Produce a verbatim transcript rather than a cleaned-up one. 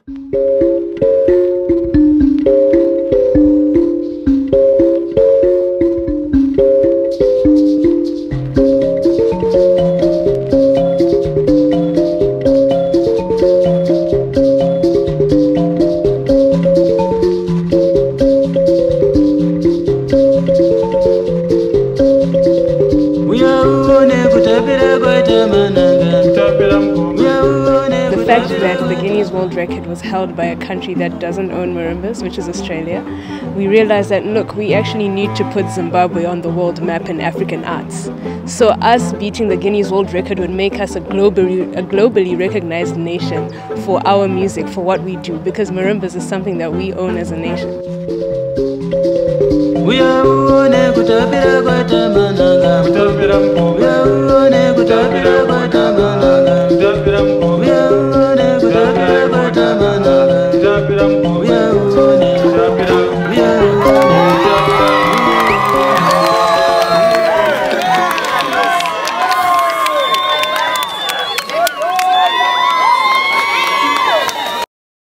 The fact that the Guinness World Record was held by a country that doesn't own marimbas, which is Australia, we realized that, look, we actually need to put Zimbabwe on the world map in African arts. So us beating the Guinness World Record would make us a globally, a globally recognized nation for our music, for what we do, because marimbas is something that we own as a nation. We are Manhanga Kutapira, Manhanga Kutapira.